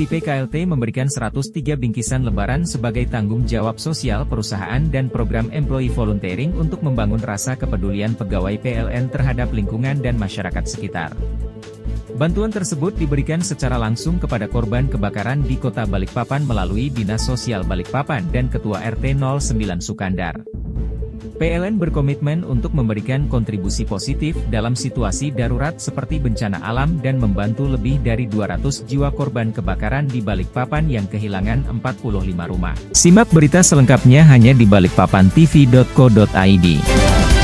PDIP KLT memberikan 103 bingkisan lebaran sebagai tanggung jawab sosial perusahaan dan program employee volunteering untuk membangun rasa kepedulian pegawai PLN terhadap lingkungan dan masyarakat sekitar. Bantuan tersebut diberikan secara langsung kepada korban kebakaran di Kota Balikpapan melalui Dinas Sosial Balikpapan dan Ketua RT 09 Sukandar. PLN berkomitmen untuk memberikan kontribusi positif dalam situasi darurat seperti bencana alam dan membantu lebih dari 200 jiwa korban kebakaran di Balikpapan yang kehilangan 45 rumah. Simak berita selengkapnya hanya di balikpapantv.co.id.